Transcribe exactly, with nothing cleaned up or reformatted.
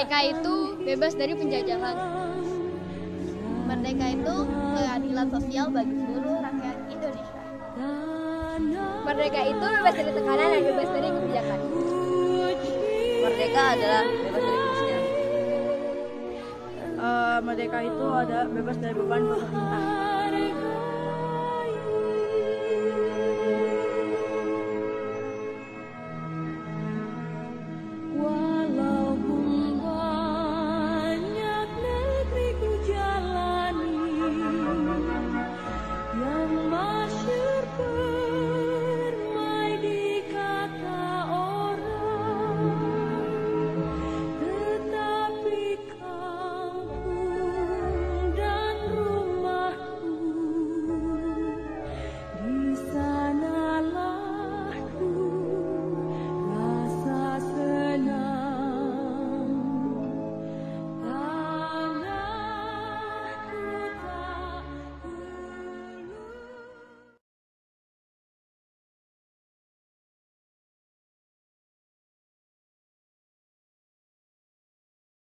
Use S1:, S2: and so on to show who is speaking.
S1: Merdeka itu bebas dari penjajahan.
S2: Merdeka itu keadilan sosial bagi seluruh rakyat Indonesia.
S1: Merdeka itu bebas dari tekanan dan bebas dari kebijakan.
S3: Merdeka adalah bebas dari kemiskinan.
S4: Uh, merdeka itu ada bebas dari beban pemerintah.